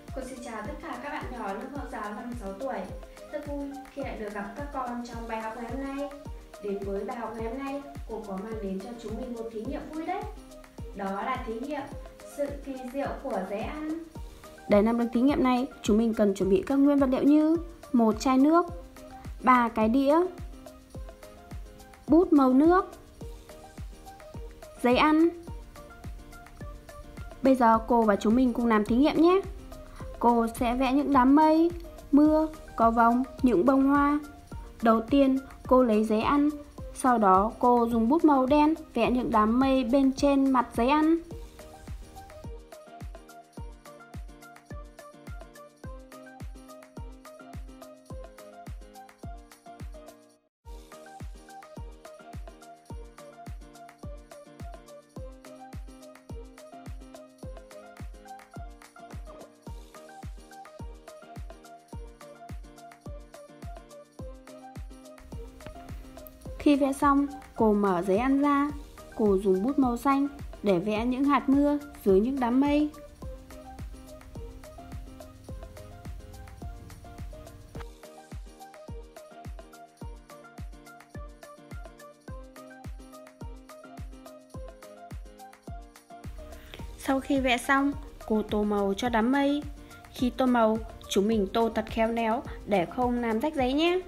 Cô xin chào tất cả các bạn nhỏ lớp mẫu giáo năm 6 tuổi. Rất vui khi lại được gặp các con trong bài học ngày hôm nay. Đến với bài học ngày hôm nay, cô có mang đến cho chúng mình một thí nghiệm vui đấy. Đó là thí nghiệm sự kỳ diệu của giấy ăn. Để làm được thí nghiệm này, chúng mình cần chuẩn bị các nguyên vật liệu như một chai nước, 3 cái đĩa, bút màu nước, giấy ăn. Bây giờ cô và chúng mình cùng làm thí nghiệm nhé. Cô sẽ vẽ những đám mây, mưa, cầu vồng, những bông hoa. Đầu tiên, cô lấy giấy ăn. Sau đó, cô dùng bút màu đen vẽ những đám mây bên trên mặt giấy ăn. Khi vẽ xong, cô mở giấy ăn ra. Cô dùng bút màu xanh để vẽ những hạt mưa dưới những đám mây. Sau khi vẽ xong, cô tô màu cho đám mây. Khi tô màu, chúng mình tô thật khéo léo để không làm rách giấy nhé.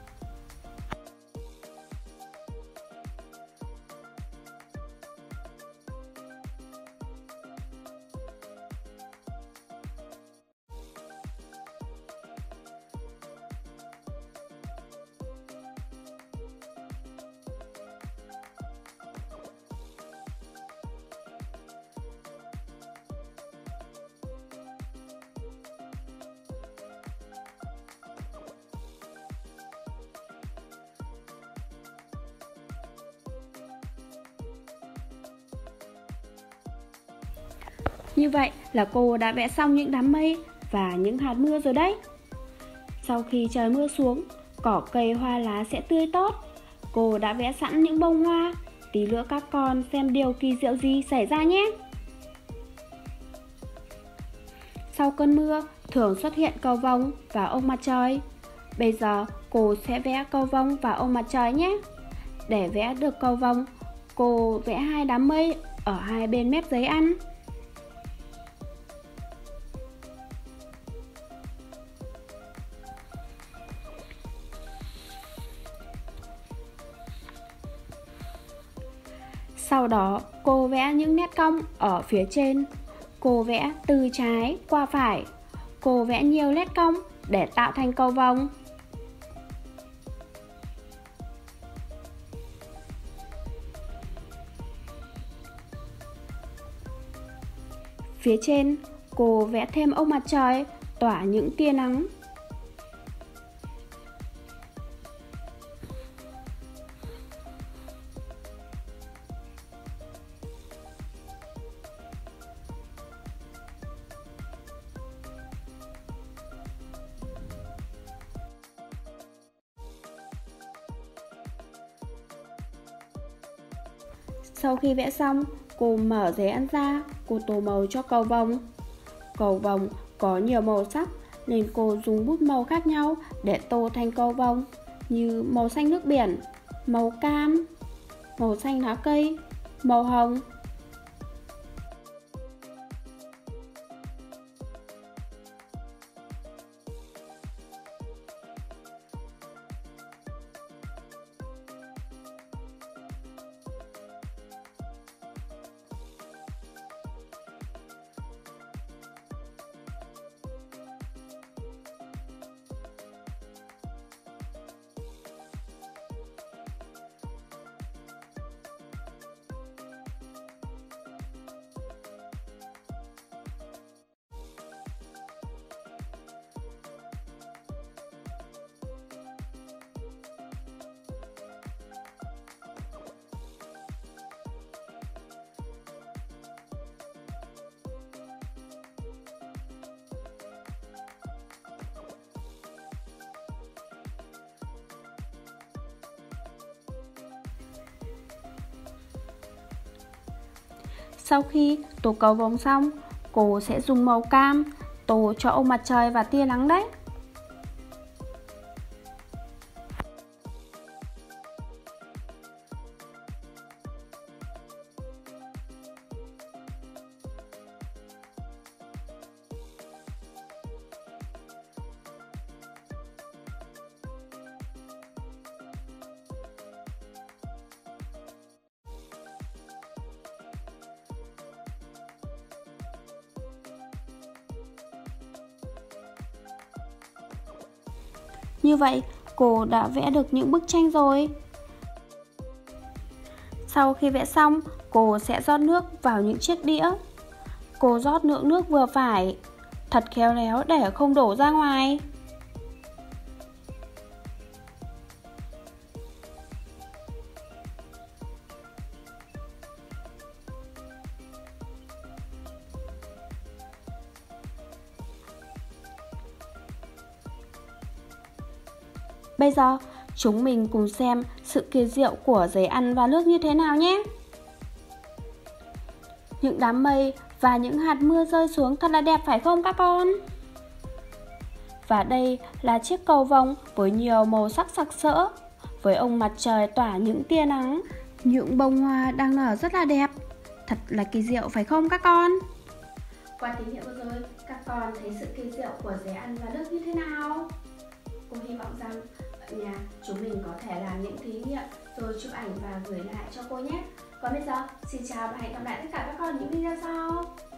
Như vậy là cô đã vẽ xong những đám mây và những hạt mưa rồi đấy. Sau khi trời mưa xuống, cỏ cây hoa lá sẽ tươi tốt. Cô đã vẽ sẵn những bông hoa. Tí nữa các con xem điều kỳ diệu gì xảy ra nhé. Sau cơn mưa thường xuất hiện cầu vồng và ông mặt trời. Bây giờ cô sẽ vẽ cầu vồng và ông mặt trời nhé. Để vẽ được cầu vồng, cô vẽ 2 đám mây ở hai bên mép giấy ăn. Sau đó, cô vẽ những nét cong ở phía trên. Cô vẽ từ trái qua phải. Cô vẽ nhiều nét cong để tạo thành cầu vồng. Phía trên, cô vẽ thêm ông mặt trời tỏa những tia nắng. Sau khi vẽ xong, cô mở giấy ăn ra, cô tô màu cho cầu vồng. Cầu vồng có nhiều màu sắc nên cô dùng bút màu khác nhau để tô thành cầu vồng như màu xanh nước biển, màu cam, màu xanh lá cây, màu hồng. Sau khi tô cầu vồng xong, cô sẽ dùng màu cam tô cho ông mặt trời và tia nắng đấy. Như vậy, cô đã vẽ được những bức tranh rồi. Sau khi vẽ xong, cô sẽ rót nước vào những chiếc đĩa. Cô rót lượng nước vừa phải, thật khéo léo để không đổ ra ngoài. Bây giờ, chúng mình cùng xem sự kỳ diệu của giấy ăn và nước như thế nào nhé. Những đám mây và những hạt mưa rơi xuống thật là đẹp phải không các con? Và đây là chiếc cầu vồng với nhiều màu sắc sặc sỡ, với ông mặt trời tỏa những tia nắng. Những bông hoa đang nở rất là đẹp. Thật là kỳ diệu phải không các con? Qua thí nghiệm vừa rồi, các con thấy sự kỳ diệu của giấy ăn và nước như thế nào? Cô hy vọng rằng ở nhà chúng mình có thể làm những thí nghiệm rồi chụp ảnh và gửi lại cho cô nhé. Còn bây giờ, xin chào và hẹn gặp lại tất cả các con ở những video sau.